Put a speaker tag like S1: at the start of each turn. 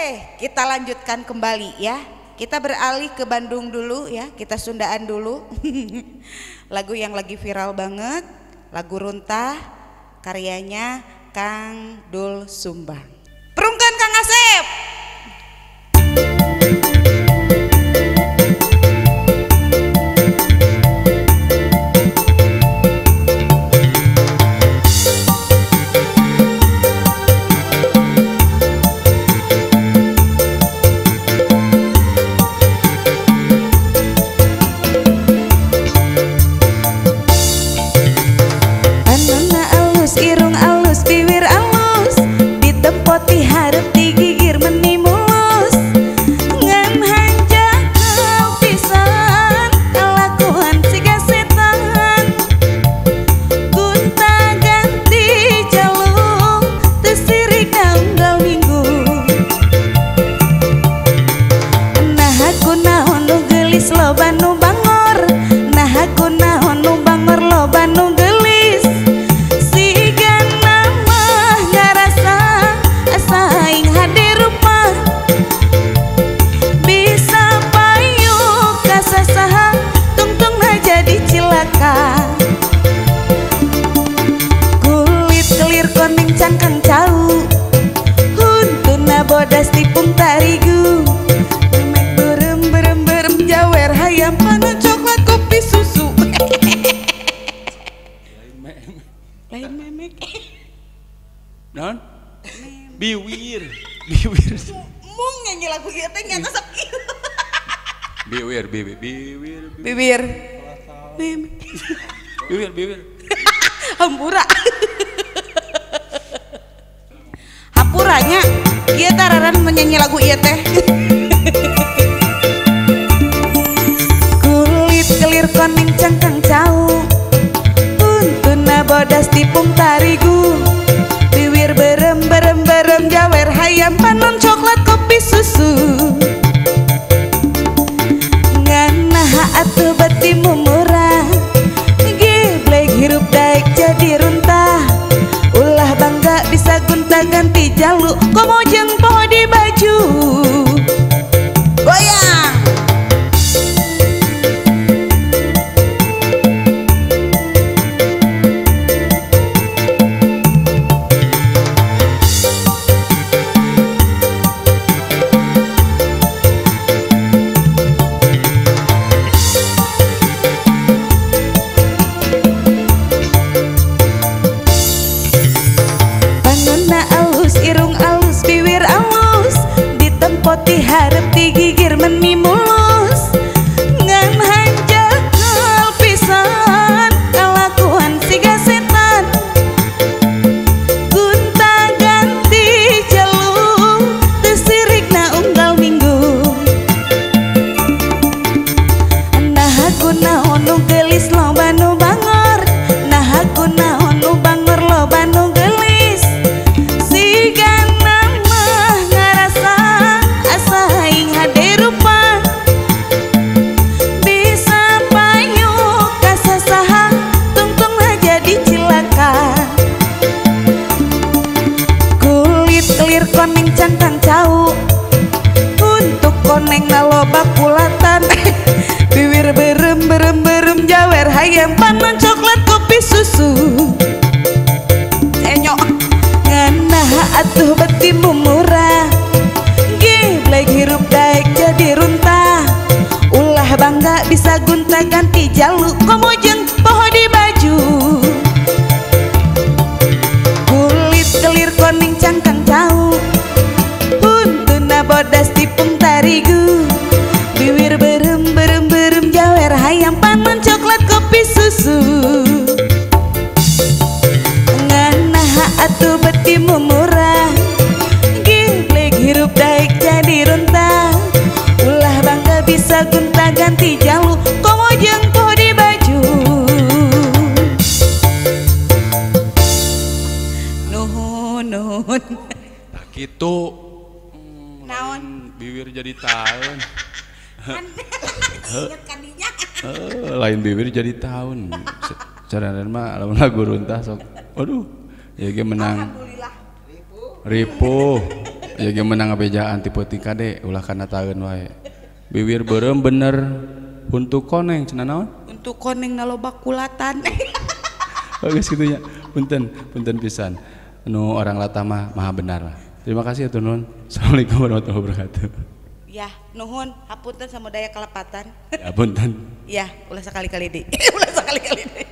S1: kita lanjutkan kembali ya. Kita beralih ke Bandung dulu ya, kita Sundaan dulu. Lagu yang lagi viral banget, lagu Runtah, karyanya Kang Dul Sumbang. Perungkan Kang Asep.
S2: Irung alus, bibir alus, ditempoti hareup digigir meni mulus. Ngan hanjakeun pisan kalakuan siga setan. Gunta ganti jaluk teu sirik unggal minggu. Nah aku naon nu geulis loba nu bangor. Nah aku naon nu bangor loba nu geulis. Kulit kelir koning cangkang cau, huntuna bodas tipung tarigu. Memek berem jawer hayam panon coklat kopi susu. Lain memek.
S3: Non? Biwir.
S1: Mung nyanyi lagu ieu teh nya sok ieu.
S3: Biwir.
S1: Bibir.
S3: Bibir.
S1: Hampura. Hampuranya ieu tararan menyanyi lagu ieu teh.
S2: Kulit kelir koning cangkang cau, untuna bodas tipung tarigu. Biwir berem jawer hayam panon coklat kopi susu. Nganaha atuh beti mumurah, geblek hirup daek jadi runtah. Ulah bangga bisa gunta ganti jaluk, komo jeung poho di baju. Goyang. Poti hareup digigir meni mulus. Ngan hanjakeun pisan kalakuan siga setan. Gunta ganti jaluk teu sirikna unggal minggu. Nah aku naon nu geulis loba nu bangor. Nah aku naon nu bangor loba nu geulis. Siga aing hade rupa bisa payu kasasaha tungtungna jadi cilaka. Kulit kelir koning cangkang cau, untuk konengna loba kulatan. Bibir berem jawer hayam panon coklat kopi susu. Enyok nganaha atuh beti mumurah, geblek hirup daek jadi runtah. Ulah bangga bisa gunta ganti jaluk, komo jeung poho di baju. Kulit kelir koning cangkang cau, untuna bodas tipung tarigu. Bibir berem jawer hayam panon coklat kopi susu. Nganaha atuh beti mumurah, geblek hirup daek jadi runtah. Ulah bangga bisa gunta ganti jaluk, komo jeung poho di baju. Nuhun.
S3: Tak kitu.
S1: Naon?
S3: Bibir jadi tahun.
S1: Ingat kandinya.
S3: Lain bibir jadi tahun. Caranan mah lamun lagu Runtah sok. Aduh, ya ge menang.
S1: Alhamdulillah.
S3: Ripuh. Ya gimana ngabejaan tipe tika deh ulah kana taeun wae. Bibir beureum bener untuk koneng cenah naon?
S1: Untuk koneng naloba kulatan.
S3: Oh geus kitu nya. Punten pisan. Nu orang latah mah maha benar lah. Terima kasih ya Nun. Assalamualaikum warahmatullahi wabarakatuh.
S1: Ya, nuhun, hapunten sama daya kelepatan.
S3: Ya punten.
S1: Ya, ulah sekali-kali deh. Ulah sekali-kali deh.